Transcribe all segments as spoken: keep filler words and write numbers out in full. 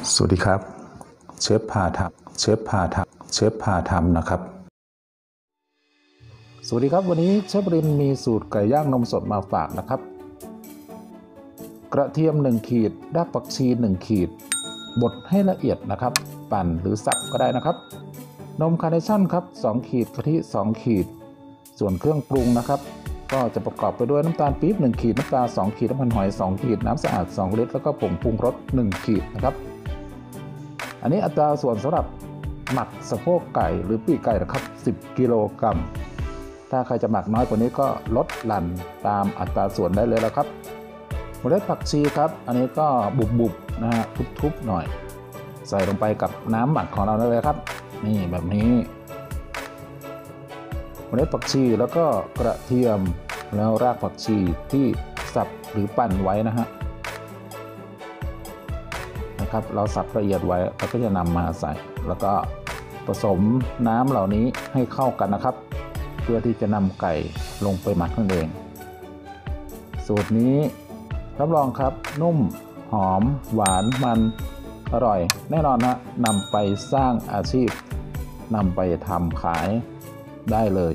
สวัสดีครับเชฟพาทำเชฟพาทำเชฟพาทำนะครับสวัสดีครับวันนี้เชฟรินมีสูตรไก่ย่างนมสดมาฝากนะครับกระเทียมหนึ่งขีดรากผักชีหนึ่งขีดบดให้ละเอียดนะครับปั่นหรือสับก็ได้นะครับนมคาร์เนชั่นครับสองขีดกะทิสองขีดส่วนเครื่องปรุงนะครับก็จะประกอบไปด้วยน้ำตาลปี๊บหนึ่งขีดน้ำตาลสองขีดน้ำมันหอยสองขีดน้ำสะอาดสองลิตรแล้วก็ผงปรุงรสหนึ่งขีดนะครับอันนี้อัตราส่วนสำหรับหมักสะโพกไก่หรือปีกไก่นะครับสิบกิโลกรัมถ้าใครจะหมักน้อยกว่านี้ก็ลดหลั่นตามอัตราส่วนได้เลยแล้วครับเมล็ดผักชีครับอันนี้ก็บุบๆนะฮะทุบๆหน่อยใส่ลงไปกับน้ำหมักของเราได้เลยครับนี่แบบนี้เมล็ดผักชีแล้วก็กระเทียมแล้วรากผักชีที่สับหรือปั่นไว้นะฮะนะครับเราสับละเอียดไว้เราก็จะนำมาใส่แล้วก็ผสมน้ำเหล่านี้ให้เข้ากันนะครับเพื่อที่จะนำไก่ลงไปหมักนั่นเองสูตรนี้รับรองครับนุ่มหอมหวานมันอร่อยแน่นอนนะนำไปสร้างอาชีพนำไปทำขายได้เลย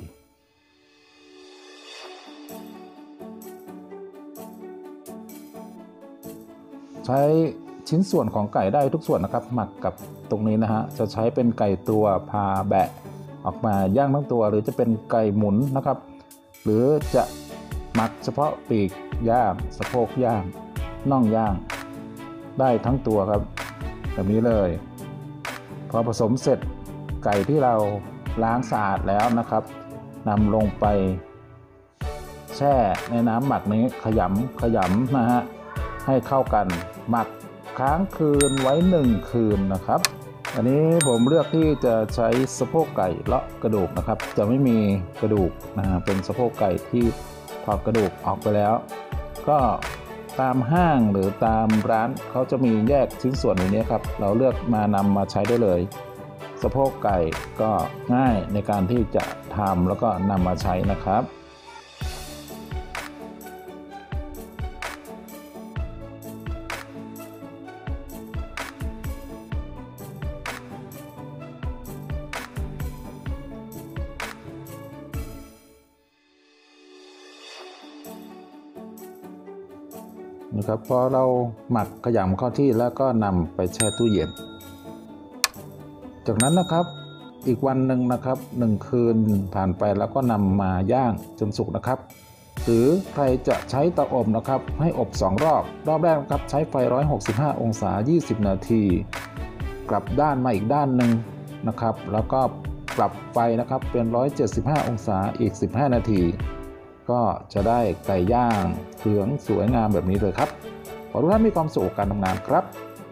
ใช้ชิ้นส่วนของไก่ได้ทุกส่วนนะครับหมักกับตรงนี้นะฮะจะใช้เป็นไก่ตัวพาแบะออกมาย่างทั้งตัวหรือจะเป็นไก่หมุนนะครับหรือจะหมักเฉพาะปีกย่างสะโพกย่างน่องย่างได้ทั้งตัวครับแบบนี้เลยพอผสมเสร็จไก่ที่เราล้างสะอาดแล้วนะครับนำลงไปแช่ในน้ำหมักนี้ขยำขยำนะฮะให้เข้ากันหมักค้างคืนไว้หนึ่งคืนนะครับอันนี้ผมเลือกที่จะใช้สะโพกไก่เลาะกระดูกนะครับจะไม่มีกระดูกนะฮะเป็นสะโพกไก่ที่ถอดกระดูกออกไปแล้วก็ตามห้างหรือตามร้านเขาจะมีแยกชิ้นส่วนอย่างนี้ครับเราเลือกมานำมาใช้ได้เลยสะโพกไก่ก็ง่ายในการที่จะทำแล้วก็นำมาใช้นะครับนะครับพอเราหมักขยำเข้าที่แล้วก็นำไปแช่ตู้เย็นจากนั้นนะครับอีกวันหนึ่งนะครับหนึ่งคืนผ่านไปแล้วก็นำมาย่างจนสุกนะครับหรือใครจะใช้เตาอบนะครับให้อบสองรอบรอบแรกนะครับใช้ไฟหนึ่งร้อยหกสิบห้าองศายี่สิบนาทีกลับด้านมาอีกด้านหนึ่งนะครับแล้วก็ปรับไฟนะครับเป็นหนึ่งร้อยเจ็ดสิบห้าองศาอีกสิบห้านาทีก็จะได้ไก่ย่างเหลืองสวยงามแบบนี้เลยครับขอทุกท่านมีความสุขกับการทำงานครับ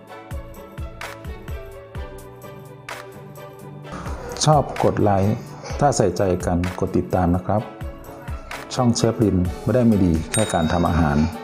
ชอบกดไลค์ถ้าใส่ใจกันกดติดตามนะครับช่องเชฟรินไม่ได้ไม่ดีแค่การทำอาหาร